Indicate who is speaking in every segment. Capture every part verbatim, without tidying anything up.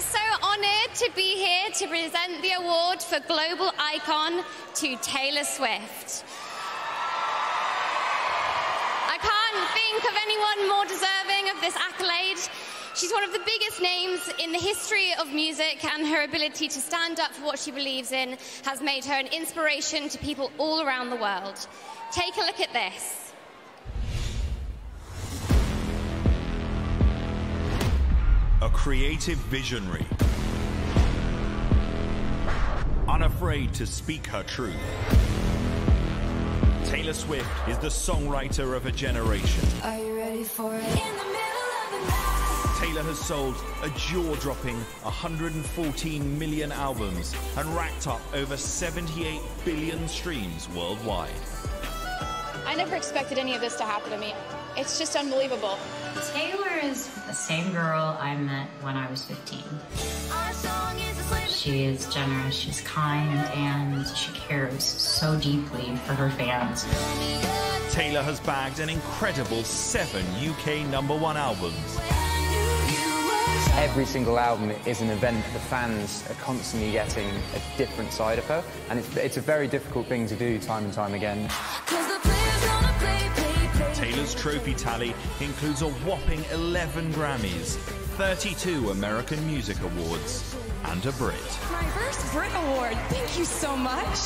Speaker 1: so honoured to be here to present the award for Global Icon to Taylor Swift. I can't think of anyone more deserving of this accolade. She's one of the biggest names in the history of music, and her ability to stand up for what she believes in has made her an inspiration to people all around the world. Take a look at this.
Speaker 2: A creative visionary, unafraid to speak her truth. Taylor Swift is the songwriter of a generation.
Speaker 3: Are you ready for it? In the middle of the night.
Speaker 2: Taylor has sold a jaw-dropping one hundred fourteen million albums and racked up over seventy-eight billion streams worldwide.
Speaker 4: I never expected any of this to happen to me. It's just unbelievable.
Speaker 5: Taylor is the same girl I met when I was fifteen. She is generous, she's kind, and she cares so deeply for her fans.
Speaker 2: Taylor has bagged an incredible seven U K number one albums.
Speaker 6: Every single album is an event. The fans are constantly getting a different side of her, and it's, it's a very difficult thing to do time and time again.
Speaker 2: Taylor's trophy tally includes a whopping eleven Grammys, thirty-two American Music Awards, and a Brit.
Speaker 7: My first Brit Award, thank you so much.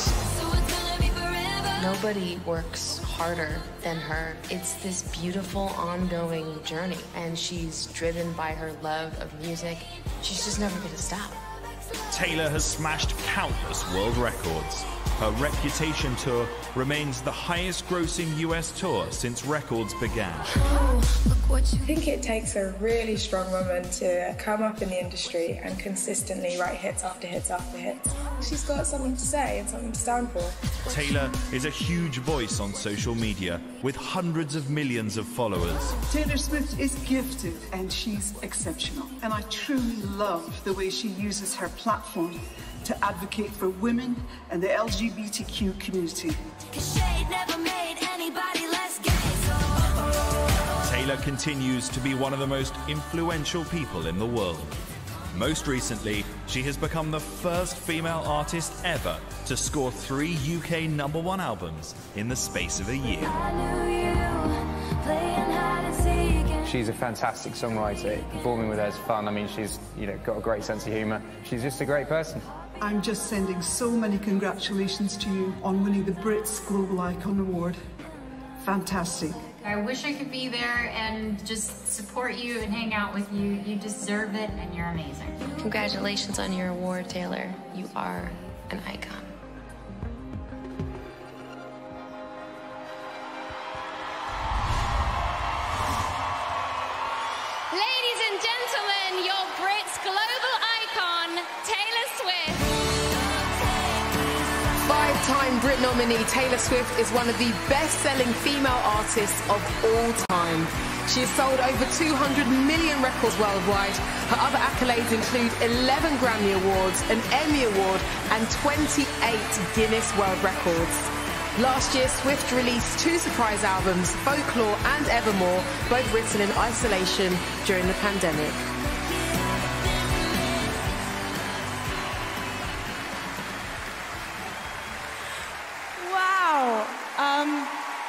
Speaker 8: Nobody works harder than her. It's this beautiful, ongoing journey, and she's driven by her love of music. She's just never gonna stop.
Speaker 2: Taylor has smashed countless world records. Her Reputation tour remains the highest-grossing U S tour since records began.
Speaker 9: I think it takes a really strong woman to come up in the industry and consistently write hits after hits after hits. She's got something to say and something to stand for.
Speaker 2: Taylor is a huge voice on social media with hundreds of millions of followers.
Speaker 10: Taylor Swift is gifted and she's exceptional. And I truly love the way she uses her platform to advocate for women and the L G B T Q community.
Speaker 2: Taylor continues to be one of the most influential people in the world. Most recently, she has become the first female artist ever to score three U K number one albums in the space of a year.
Speaker 6: She's a fantastic songwriter. Performing with her is fun. I mean, she's you know got a great sense of humour. She's just a great person.
Speaker 10: I'm just sending so many congratulations to you on winning the Brits Global Icon Award. Fantastic.
Speaker 5: I wish I could be there and just support you and hang out with you. You deserve it, and you're amazing.
Speaker 8: Congratulations on your award, Taylor. You are an icon.
Speaker 1: Ladies and gentlemen, your Brits global icon, Taylor Swift.
Speaker 11: Five-time Brit nominee Taylor Swift is one of the best-selling female artists of all time. She has sold over two hundred million records worldwide. Her other accolades include eleven Grammy Awards, an Emmy Award, and twenty-eight Guinness World Records. Last year, Swift released two surprise albums, Folklore and Evermore, both written in isolation during the pandemic.
Speaker 7: Wow. Um,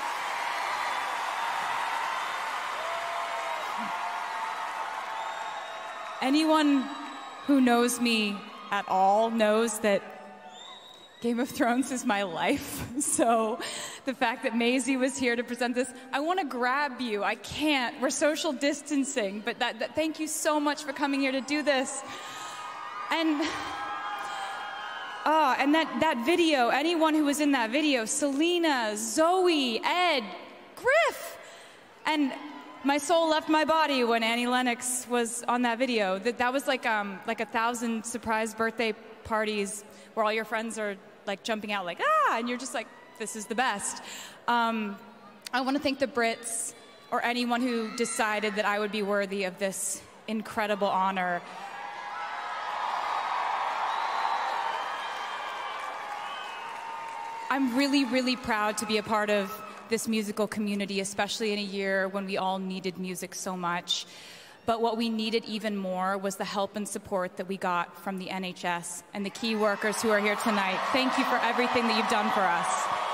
Speaker 7: anyone who knows me at all knows that Game of Thrones is my life. So the fact that Maisie was here to present this, I want to grab you. I can't. We're social distancing, but that, that, thank you so much for coming here to do this. And oh, and that, that video, anyone who was in that video, Selena, Zoe, Ed, Griff, and my soul left my body when Annie Lennox was on that video. That, that was like, um, like a thousand surprise birthday parties where all your friends are like jumping out like, ah, and you're just like, this is the best. Um, I want to thank the Brits or anyone who decided that I would be worthy of this incredible honor. I'm really, really proud to be a part of this musical community, especially in a year when we all needed music so much. But what we needed even more was the help and support that we got from the N H S and the key workers who are here tonight. Thank you for everything that you've done for us.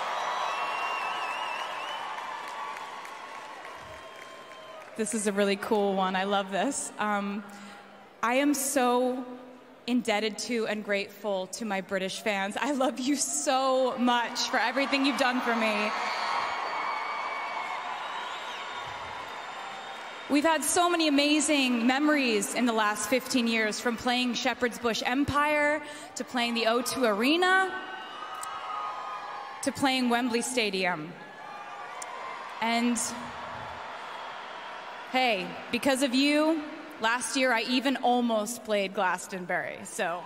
Speaker 7: This is a really cool one. I love this. Um, I am so indebted to and grateful to my British fans. I love you so much for everything you've done for me. We've had so many amazing memories in the last fifteen years, from playing Shepherd's Bush Empire, to playing the O two Arena, to playing Wembley Stadium. And hey, because of you, last year I even almost played Glastonbury, so.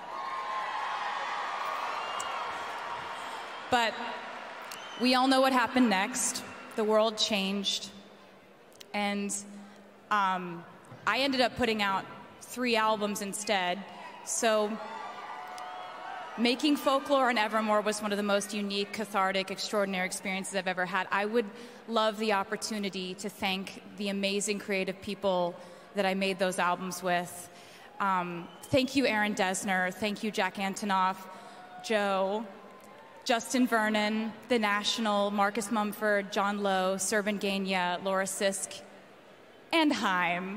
Speaker 7: But we all know what happened next. The world changed, and Um, I ended up putting out three albums instead. So making Folklore and Evermore was one of the most unique, cathartic, extraordinary experiences I've ever had. I would love the opportunity to thank the amazing creative people that I made those albums with. Um, thank you, Aaron Dessner. Thank you, Jack Antonoff, Joe, Justin Vernon, The National, Marcus Mumford, John Lowe, Serban Gania, Laura Sisk, and Haim.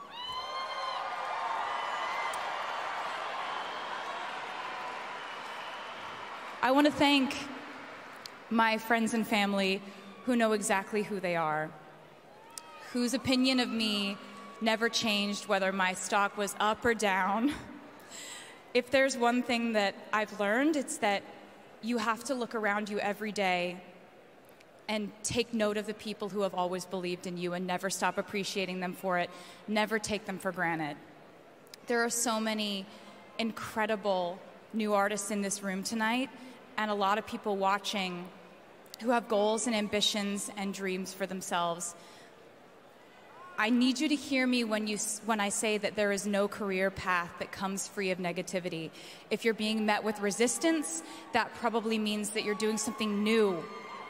Speaker 7: I want to thank my friends and family who know exactly who they are, whose opinion of me never changed whether my stock was up or down. If there's one thing that I've learned, it's that you have to look around you every day and take note of the people who have always believed in you and never stop appreciating them for it. Never take them for granted. There are so many incredible new artists in this room tonight, and a lot of people watching who have goals and ambitions and dreams for themselves. I need you to hear me when, you, when I say that there is no career path that comes free of negativity. If you're being met with resistance, that probably means that you're doing something new.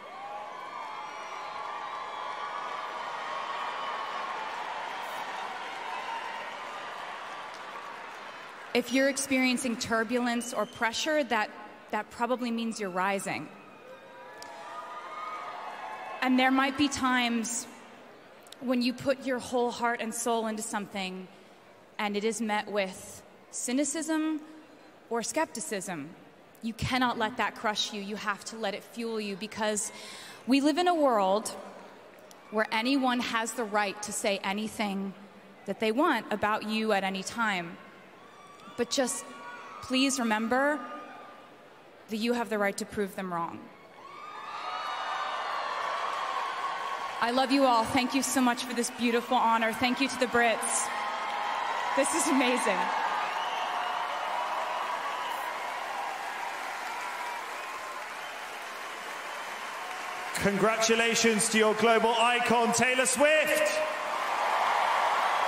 Speaker 7: If you're experiencing turbulence or pressure, that, that probably means you're rising. And there might be times when you put your whole heart and soul into something and it is met with cynicism or skepticism. You cannot let that crush you. You have to let it fuel you, because we live in a world where anyone has the right to say anything that they want about you at any time. But just please remember that you have the right to prove them wrong. I love you all. Thank you so much for this beautiful honor. Thank you to the Brits. This is amazing.
Speaker 12: Congratulations to your global icon, Taylor Swift.